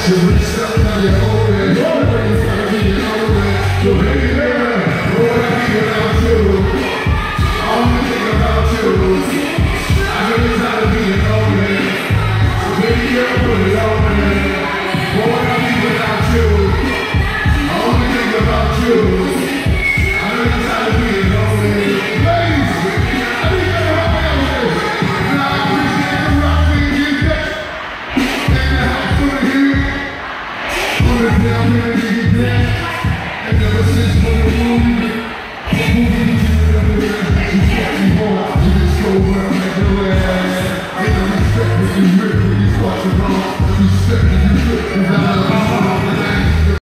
You reached out, now you own it. Your brain's gotta be your own it.